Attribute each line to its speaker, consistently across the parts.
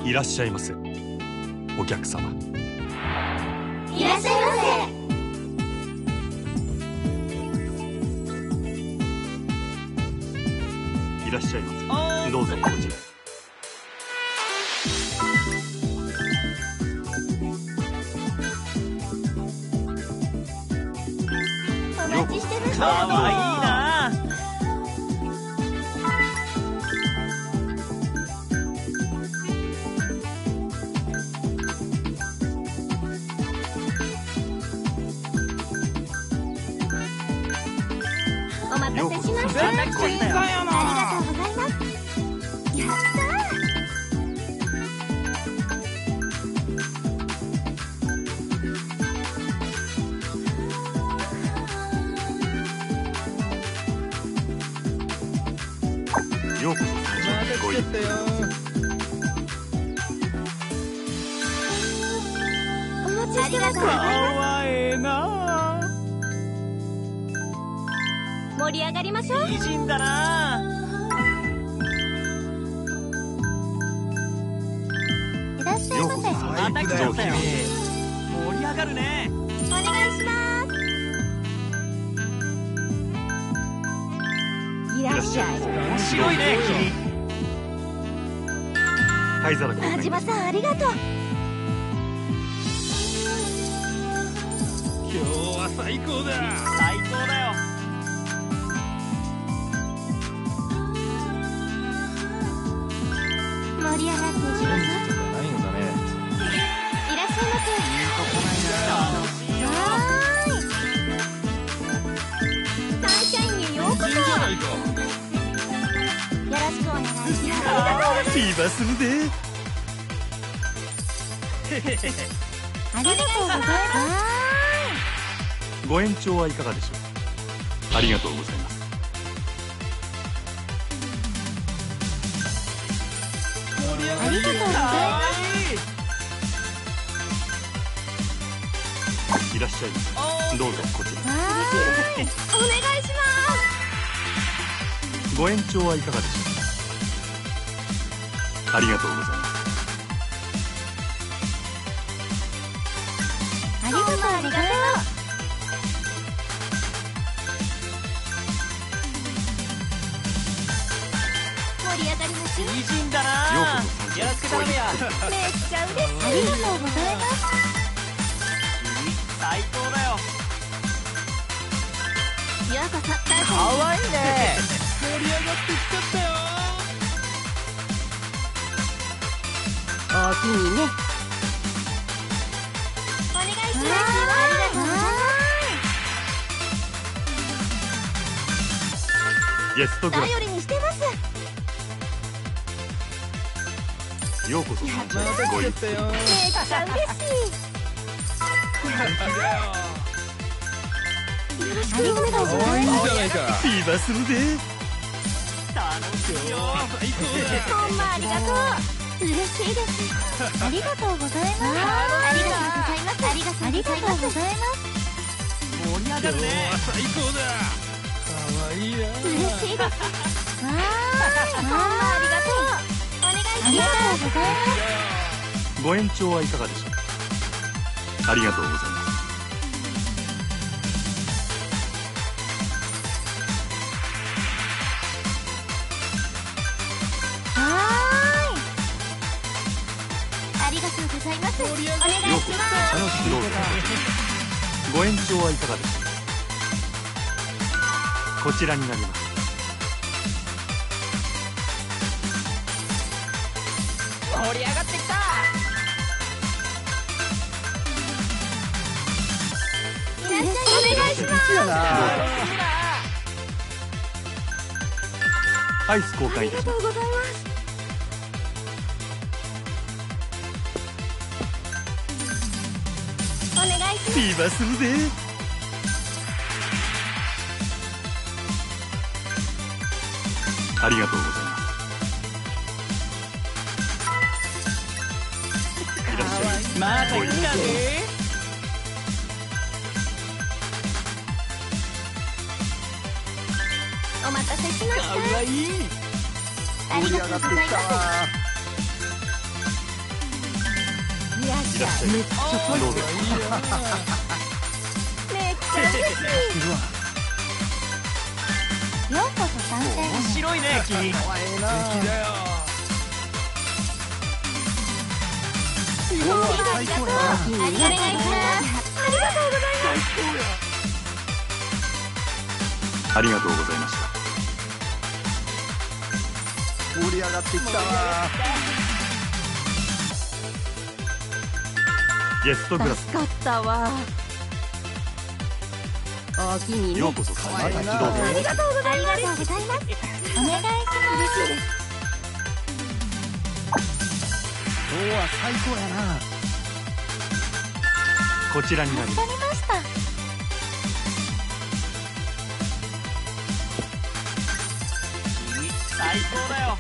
Speaker 1: いらっしゃいませ。お客様。
Speaker 2: いらっしゃいませ。
Speaker 1: いらっしゃいませ。どうぞこちらへ。
Speaker 2: お待ちしてます。
Speaker 3: かわいいな。
Speaker 2: お待たせしました。
Speaker 3: めちゃくちゃいいだよ。
Speaker 2: ありがとうございます。や
Speaker 1: ようこそ。ご一
Speaker 2: ったー。お待ちしてます。
Speaker 3: かわええな。
Speaker 2: 盛り上がりましょう。
Speaker 3: 美人だな。
Speaker 2: いらっしゃいませ。
Speaker 3: また来ちゃったよ。盛り上がるね。
Speaker 2: お願いします。いらっしゃい。
Speaker 3: 面白いね君。
Speaker 1: 灰皿交換。
Speaker 2: 田島さんありがとう。
Speaker 4: 今日は最高だ。
Speaker 3: 最高だよ。
Speaker 2: 盛り上がっていきます。
Speaker 4: ないのだね。
Speaker 2: いらっしゃいませ。
Speaker 3: 楽しいよ。
Speaker 2: はーい。サンシャインにようこそ。
Speaker 4: いいじゃないか。
Speaker 2: よろしくお願いします。
Speaker 1: フィーバーするで。
Speaker 2: ありがとうございます。
Speaker 1: ご延長はいかがでしょう。ありがとうございます。
Speaker 2: ありがとうございます。
Speaker 1: いらっしゃいませ。どうぞこちら。
Speaker 2: はーい。お願いしま
Speaker 1: ご延長はいかがでしょう。ありがとうございます。
Speaker 2: す。ありがとうございます。盛り上がりましょう。
Speaker 3: 美人だな。
Speaker 1: ようこそ
Speaker 3: やらつけ頼むや。
Speaker 2: めっちゃ嬉しい。ありがとうございます。
Speaker 3: 最高だよ。
Speaker 2: ようこそ。
Speaker 3: かわいいね。
Speaker 4: 盛り上がってきちゃったよ。
Speaker 2: おおきにね。お願いします。ありがとうございます。
Speaker 1: ゲストグラ
Speaker 2: 頼りにしてます。
Speaker 1: ス。ようこそ。
Speaker 4: また来ちゃったよ。
Speaker 2: めっちゃ嬉しい。よろしくお願いします。
Speaker 4: 可愛いじゃないか。
Speaker 1: フィーバーするで。
Speaker 3: 楽しいよ。
Speaker 4: 最高だ。
Speaker 2: ほんまありがとう。嬉しいです。ありがとうございます。ありがとうございます。ありがとうございます。
Speaker 3: 盛り上がるね。
Speaker 4: 最高だ。可愛いな。
Speaker 2: 嬉しいです。わーい。ほんまありがとう。お願いします。ありがとうございます。
Speaker 1: ご延長はいかがでしょう。ありがとうございます。
Speaker 2: はーい。ありがとうございます。お願いします。
Speaker 1: どうぞ。ご延長はいかがでしょう。こちらになります。
Speaker 3: 盛り上がってきた。
Speaker 2: いらっしゃい。お願いします。
Speaker 1: アイス交換いたします。
Speaker 2: ありがとうございます。お願いします。
Speaker 1: フィーバーするで。ありがとうございます。いらっしゃい。
Speaker 3: また来たね。
Speaker 2: お待たせしまし
Speaker 3: かわいい。
Speaker 2: た。ありがとうございます。
Speaker 1: らっしゃい。
Speaker 4: めっちゃ
Speaker 1: どうぞ。
Speaker 2: めっちゃ嬉しい。ようこそ参戦
Speaker 3: 面白いね君。
Speaker 4: 敵だよ。
Speaker 2: すごい。ありがとう。お願いします。ありがとうございます。
Speaker 1: ありがとうございました。
Speaker 5: 盛り上がってきたわ。
Speaker 1: ゲストクラス
Speaker 6: 助かったわ。おおきにね。
Speaker 1: ようこそ参戦。どうぞ。
Speaker 2: ありがとうございます。お願いします。嬉しいです。
Speaker 5: 今日は最高やな。
Speaker 1: こちらになります。
Speaker 2: 助かりました。
Speaker 3: 君最高だよ。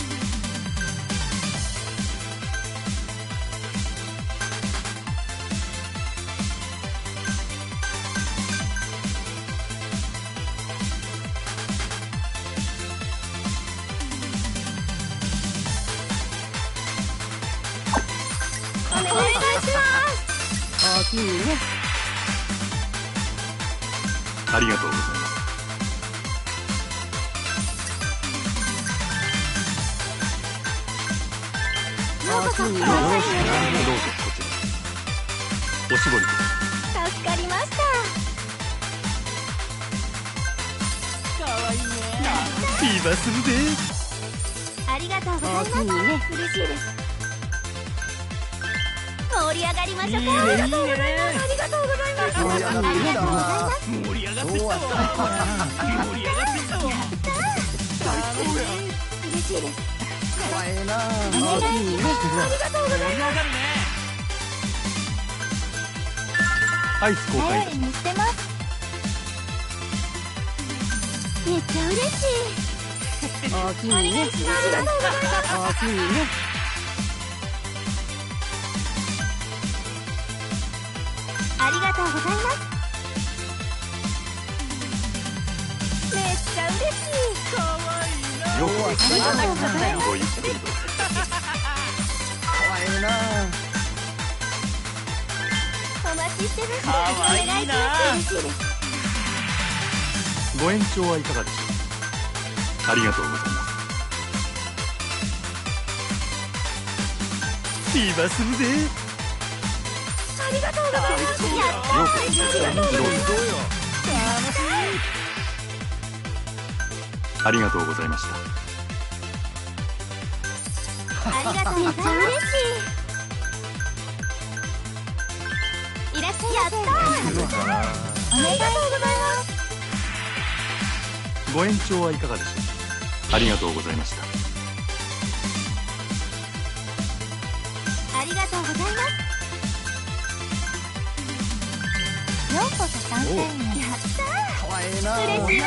Speaker 2: お願いします。
Speaker 6: おおきにね。
Speaker 1: ありがとうございます。
Speaker 2: ようこそ参戦。
Speaker 1: どうぞこちら。おしぼりで
Speaker 2: 助かりました。
Speaker 3: かわいいね。
Speaker 1: す。ビバするで。
Speaker 2: ありがとうございます。
Speaker 6: おおきにね。
Speaker 2: 嬉しいです。盛り上がりましょうか。
Speaker 3: いいね
Speaker 2: ありがとうございます。ありがとうございます。
Speaker 5: 盛り上がってきたわ。
Speaker 3: 盛り上がってきたわ。
Speaker 5: 今日は最高やな。
Speaker 3: 盛り上がってきたわ。
Speaker 2: 嬉しいです。
Speaker 5: かわいいな。
Speaker 6: おおきにね。
Speaker 2: ありがとうござい
Speaker 3: 盛り上がるね。
Speaker 1: アイス公開
Speaker 2: 頼りにしてます。めっちゃ嬉しい。
Speaker 6: おおきにね。
Speaker 2: ありがとうございます。
Speaker 6: おおきにね。
Speaker 2: ありがとうございます。めっちゃ嬉しい。
Speaker 3: かわいいな。
Speaker 1: ようこそ
Speaker 2: ありがとうございます。
Speaker 1: ごゆっくりと。
Speaker 5: かわいいな。
Speaker 2: お待ちしてます。
Speaker 3: かわいいな。
Speaker 2: お願いします。嬉しいです。
Speaker 1: ご延長はいかがでしょう。ありがとうございます。ビバするぜ。
Speaker 2: ありがとうございます。やった
Speaker 1: ようこそ参戦。どうぞ。ありがとうございました。
Speaker 2: ありがとうございます。めっちゃ嬉しい。いらっしゃいませ。お願いします。
Speaker 1: ご延長はいかがでしょう。ありがとうございました。
Speaker 2: ありがとうございます。ようこそ参戦に。やった
Speaker 5: かわいいな。
Speaker 2: ー。嬉しいな。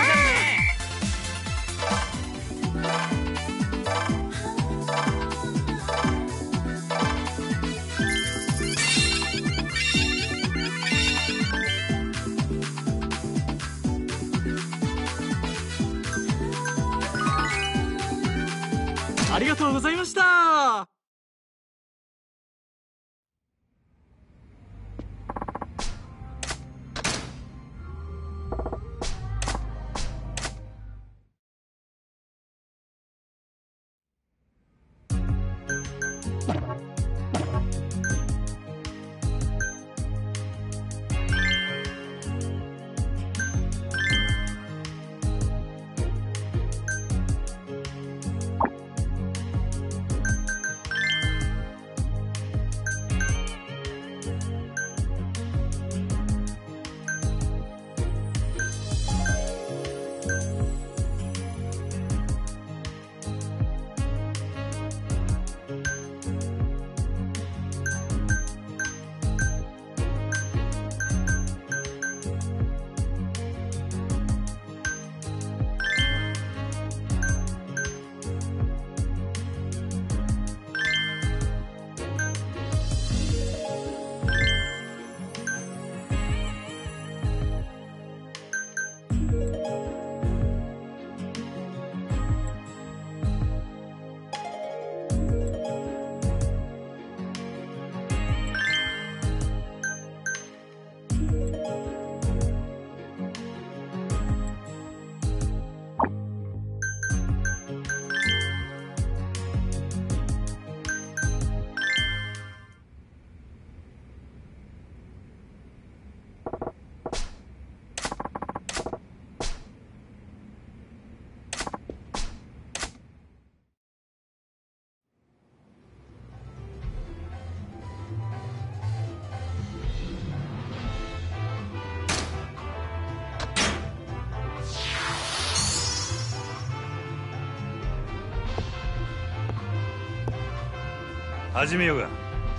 Speaker 3: ありがとうございました。
Speaker 1: 始めようが。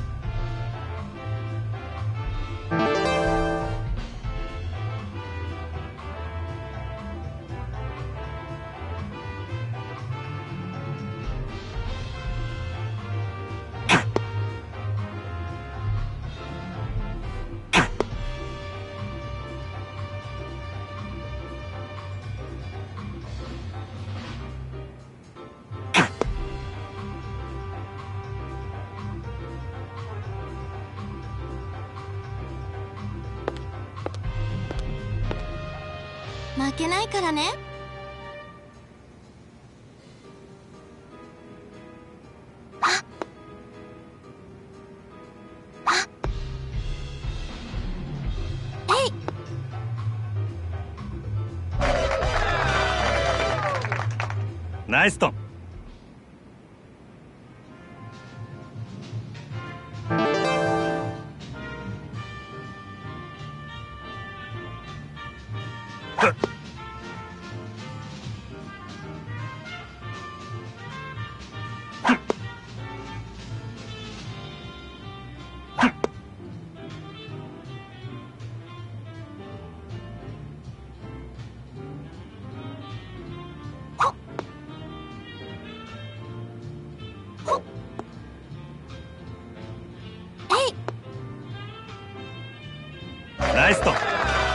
Speaker 2: 負けないからね。
Speaker 1: ナイストン。ナイストン。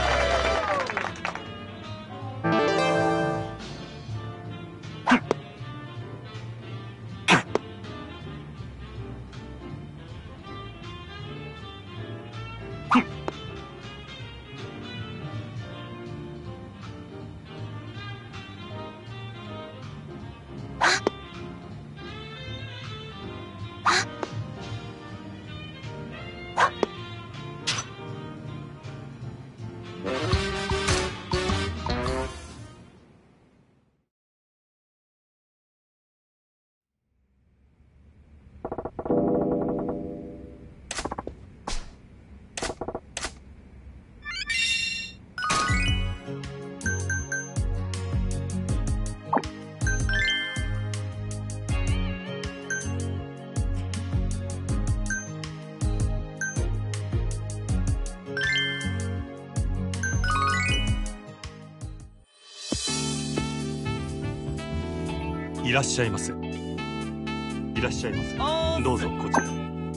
Speaker 1: いらっしゃいませ。いらっしゃいませ。どうぞこちら。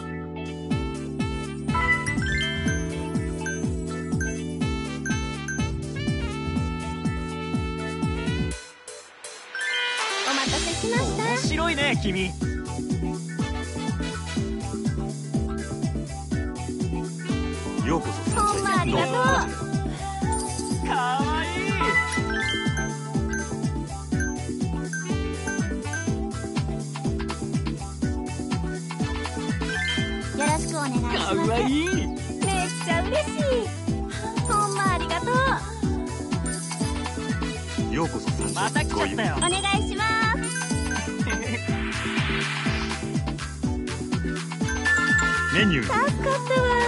Speaker 2: お待たせしました。
Speaker 3: 面白いね君。
Speaker 1: ようこそ。
Speaker 2: ほんまありがとう。
Speaker 3: かわいい。
Speaker 2: よろしくお願いします。
Speaker 3: かわいい。
Speaker 2: めっちゃ嬉しい。ほんまありがとう。
Speaker 1: ようこそサンシャイン。
Speaker 3: また来ちゃったよ。
Speaker 2: お願いします。
Speaker 1: メニュー。
Speaker 2: 助かったわ。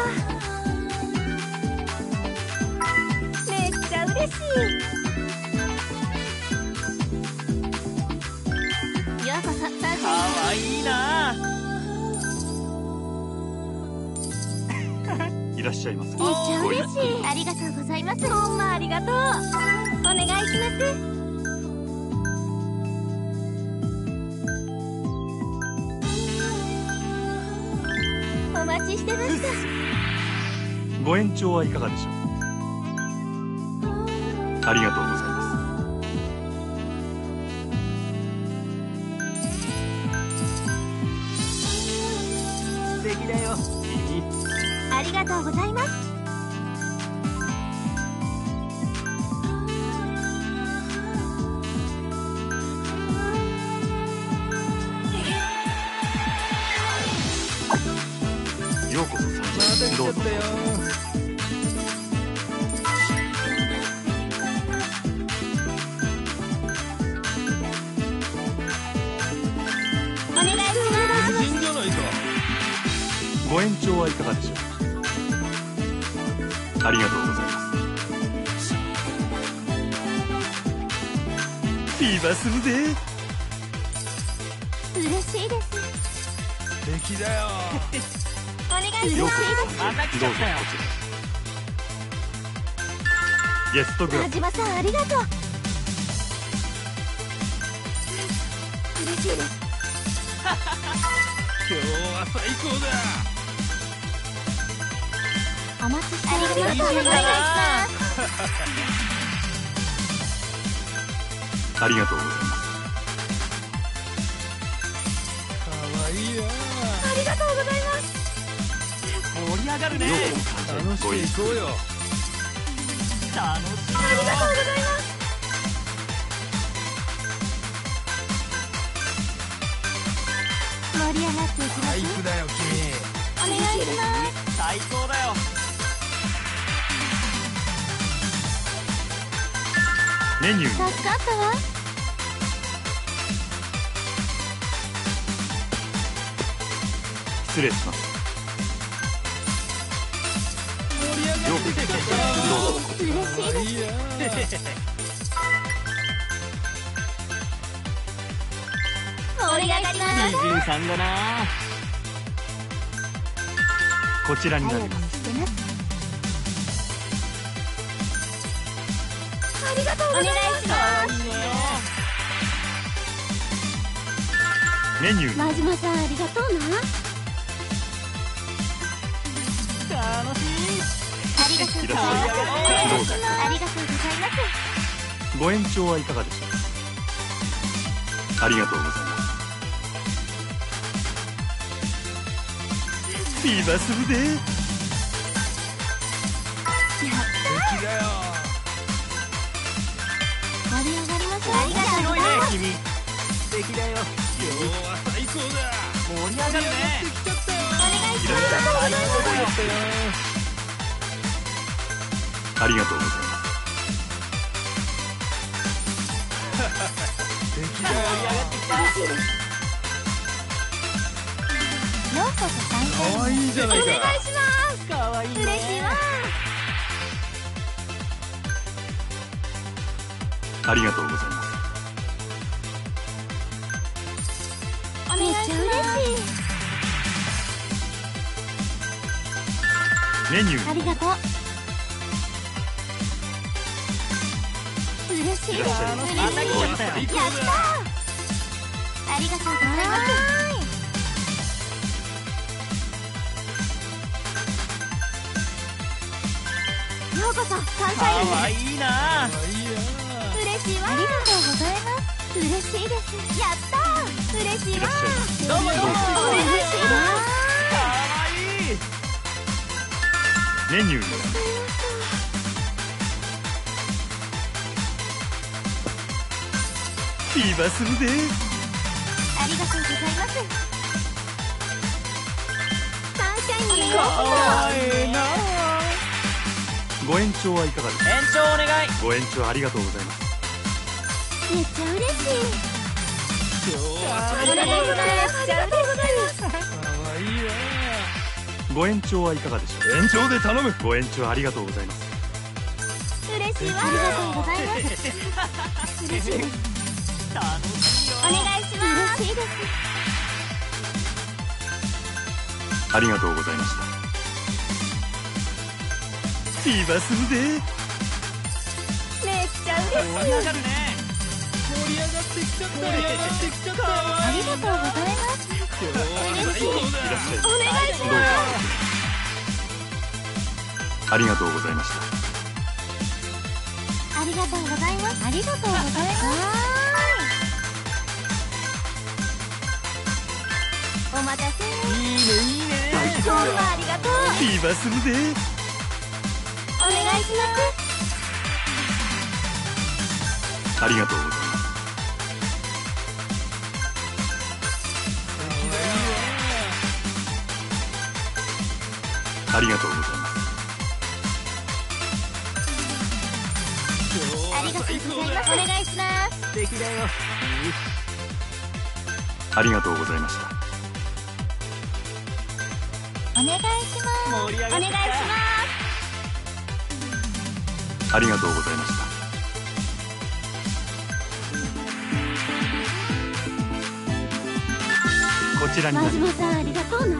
Speaker 2: めっちゃ嬉しい。ようこそサンシャイン。
Speaker 3: かわいいな。
Speaker 1: いらっしゃいませ。
Speaker 2: めっちゃ嬉しい。ありがとうございます。ほんまありがとう。お願いします。お待ちしてました。
Speaker 1: ご延長はいかがでしょう。ありがとうございます。
Speaker 3: 素敵だよ君。
Speaker 2: ありがとうございます。
Speaker 1: ようこそサンシャイン。
Speaker 4: また来ちゃったよ。
Speaker 2: お願いします。
Speaker 4: 美人じゃないか。
Speaker 1: ご延長はいかがでしょう。ありがとうございます。フィーバーするぜ。
Speaker 2: 嬉しいです。
Speaker 4: 敵だよ。
Speaker 2: お願いし
Speaker 1: ようこ
Speaker 2: ます
Speaker 3: また来
Speaker 1: そどうぞこち
Speaker 3: ちゃったよ。
Speaker 1: らゲストグラ
Speaker 2: 田
Speaker 1: ス
Speaker 2: 島さんありがとう嬉しいです
Speaker 4: 今日は最高だ。
Speaker 2: お待ちしております
Speaker 3: いい
Speaker 2: お願いし
Speaker 3: んだな
Speaker 1: ありがとうございます
Speaker 4: かわいいな。
Speaker 2: ますありがとうございます
Speaker 3: 盛り上がるね。
Speaker 1: ようこそ会社
Speaker 4: 楽しく
Speaker 1: にご一
Speaker 4: 行こうよ。
Speaker 3: 楽しいよ。
Speaker 2: ありがとうございます盛り上がっていきます
Speaker 4: バイクだよ君。
Speaker 2: お願いします
Speaker 3: 最高だよ。
Speaker 1: メニューに
Speaker 2: 助かったわ
Speaker 1: 失礼します
Speaker 4: 盛り上がってきちゃったな。
Speaker 1: どうぞ
Speaker 2: 嬉しいです
Speaker 4: いいな。
Speaker 2: 盛り上がります
Speaker 3: 美人さんだな。
Speaker 1: こちらにな
Speaker 2: 頼り
Speaker 1: ります
Speaker 2: にしてますありがとうございます
Speaker 3: いいね。
Speaker 1: メニューに
Speaker 2: 真島さんありがとうな
Speaker 3: 楽しい。
Speaker 2: ありがとうござい
Speaker 1: いらっしゃい
Speaker 2: ます
Speaker 1: どうぞ
Speaker 2: ありがとうございます
Speaker 1: ご延長はいかがでしょうありがとうございますビーバスルで
Speaker 4: 敵だよ。
Speaker 2: 盛り上がりますありがとう
Speaker 3: 広いね
Speaker 2: ございます
Speaker 3: 君。素敵だよ。
Speaker 4: 今日は最高だ。
Speaker 3: 盛り上がるね。
Speaker 4: 来ちゃったよ。
Speaker 2: お願いし
Speaker 1: いらっしゃい
Speaker 2: ます
Speaker 3: 最高だよ。
Speaker 1: ありがとうございます
Speaker 4: 敵だよ。
Speaker 2: 嬉しいですようこそ参加
Speaker 4: かわいいじゃないか。
Speaker 2: お願いします
Speaker 3: かわいいね。
Speaker 2: 嬉しいわ
Speaker 1: ありがとうございます
Speaker 2: お願いしますめっちゃ嬉しい
Speaker 1: メニューに
Speaker 2: ありがとう嬉しい
Speaker 1: いらっしゃい
Speaker 2: 嬉しい
Speaker 3: また来ちゃったよ。
Speaker 2: やったーありがとうございますようこそサンシ
Speaker 3: か
Speaker 2: ャイン
Speaker 3: わいいな。
Speaker 4: かわいいな。
Speaker 2: 嬉しいわありがとうございます嬉しいですやったー嬉しいわ
Speaker 1: いらっしゃいます
Speaker 3: どうもどうも。
Speaker 2: 嬉しいわ
Speaker 3: かわいい。
Speaker 1: メニューにビーバスルで
Speaker 2: ありがとうございますサンシャインに
Speaker 3: かわいいな。
Speaker 1: ご延長はいかがですか
Speaker 3: 延長お願い。
Speaker 1: ご延長ありがとうございます
Speaker 2: めっちゃ嬉しい
Speaker 4: 今日は
Speaker 2: お
Speaker 4: 最高
Speaker 2: 願いしますありがとうございます
Speaker 4: だ。かわいいな。
Speaker 1: ご延長はいかがでしょう
Speaker 4: 延長で頼む。
Speaker 1: ご延長ありがとうございます
Speaker 2: 嬉しいわありがとうございます嬉しいです
Speaker 3: 楽しいよ。
Speaker 2: お願いします嬉しいです
Speaker 1: ありがとうございましたビーバスルで
Speaker 2: めっちゃ嬉しい
Speaker 3: 盛り上がるね。
Speaker 4: 盛り上がってきちゃった。盛り上がってきちゃった。
Speaker 2: ありがとうございます
Speaker 4: 今日は最高
Speaker 1: いらっし
Speaker 4: だ。
Speaker 1: ゃいます
Speaker 2: お願いし
Speaker 1: どうぞありがとうございました
Speaker 2: ますありがとうございますありがとうございますお待たせ
Speaker 3: いいねいいね。
Speaker 2: 今日はありがとう
Speaker 1: ビーバスルで
Speaker 2: お願いします
Speaker 1: ありがとうございますありがとうございます
Speaker 2: ありがとうございますお願いします
Speaker 3: 素敵だよ。
Speaker 1: ありがとうございました
Speaker 2: お願いします
Speaker 3: 盛り上がってきた。
Speaker 2: お願いします
Speaker 1: ありがとうございましたこちらにな
Speaker 6: 真
Speaker 1: ります。
Speaker 6: 島さんありがとうな。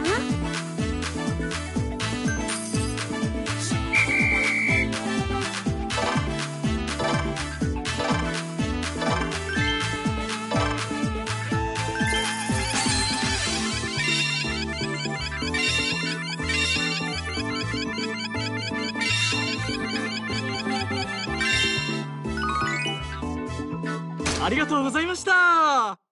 Speaker 3: ありがとうございました。